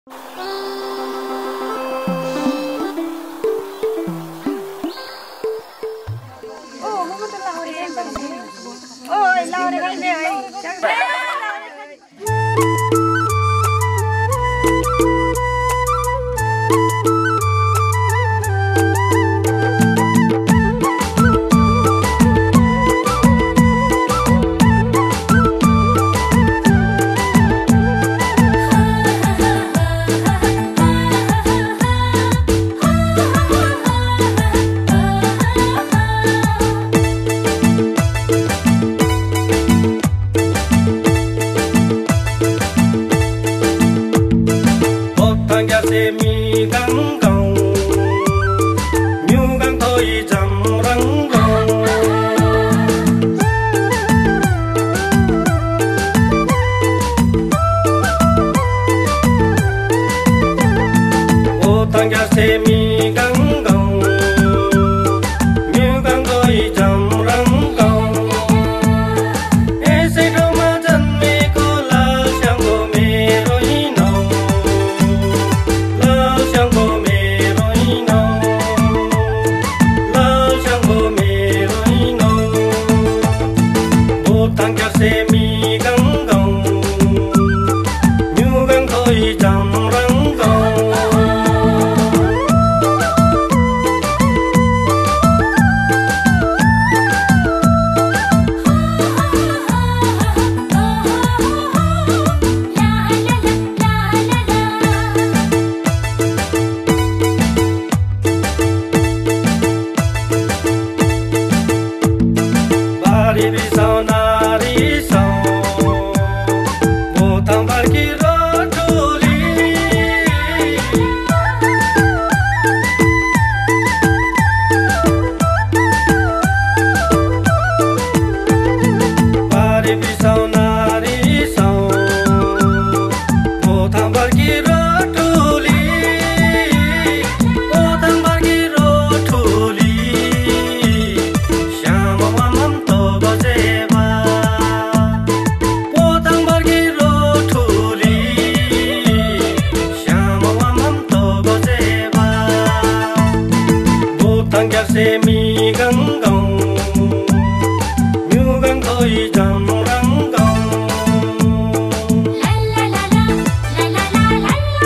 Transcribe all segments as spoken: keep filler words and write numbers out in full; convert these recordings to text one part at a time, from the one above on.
Ôi, lau đây anh ơi. mi gắng gồng nhu gắng thôi chầm răng gồng ô thằng gia se mi gắng gồng nhu gắng thôi chầm răng gồng e se đâu mà chân mi cô la sang cô mi rồi nồng thằng cha se mi gắng gồng nhu gắng thôi chầm răng gồng bari bi sao na ri sao mo tham bar ki ro choli bari bi sao na ri sao mo tham bar ki ro choli mo tham bar ki ro choli shama mam to bajeva mo tham bar ki ro choli shama mam to bajeva mo thang kya se mi gắng gồng nhu gắng thôi chầm răng gồng la la la la la la la la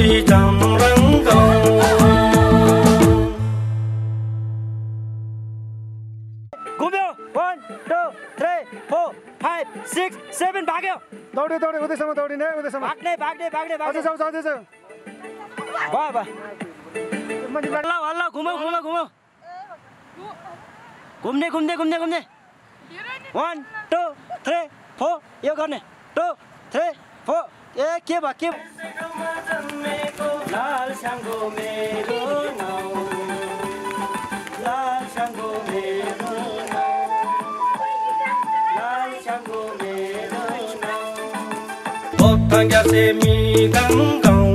goi jamrang gong. घुम्यो one two three four five six seven भाग्यो दौडे दौडे उदैसम्म दौडिने उदैसम्म भाग्ने भाग्ने भाग्ने अझै भाग्ने छ अझै छ भयो भयो हल्ला हल्ला घुमौ घुमौ घुमौ घुम्ने घुम्ने घुम्ने घुम्ने one two three four यो गर्ने two three four ए के भयो के लाल स्याङ्गो मेरो नाउँ लाल स्याङ्गो मेरो नाउँ लाल स्याङ्गो मेरो नाउँ बोक्थाङ्ग्या सेमी गाङ गाउँ